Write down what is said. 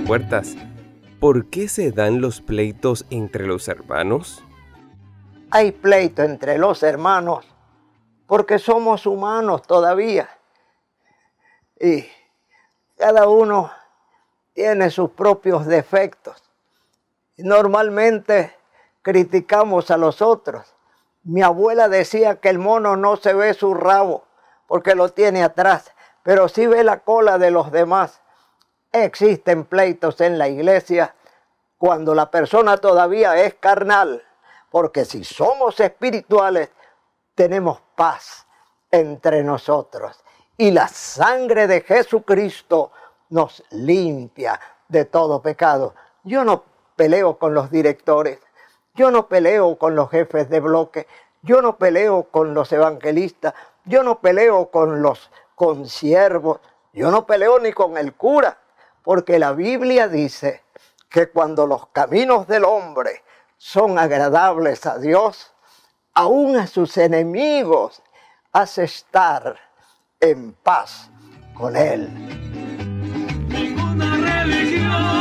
Puertas. ¿Por qué se dan los pleitos entre los hermanos? Hay pleito entre los hermanos porque somos humanos todavía. Y cada uno tiene sus propios defectos. Normalmente criticamos a los otros. Mi abuela decía que el mono no se ve su rabo porque lo tiene atrás, pero sí ve la cola de los demás. Existen pleitos en la iglesia cuando la persona todavía es carnal, porque si somos espirituales, tenemos paz entre nosotros. Y la sangre de Jesucristo nos limpia de todo pecado. Yo no peleo con los directores, yo no peleo con los jefes de bloque, yo no peleo con los evangelistas, yo no peleo con los consiervos, yo no peleo ni con el cura, porque la Biblia dice que cuando los caminos del hombre son agradables a Dios, aún a sus enemigos hace estar en paz con Él. Ninguna religión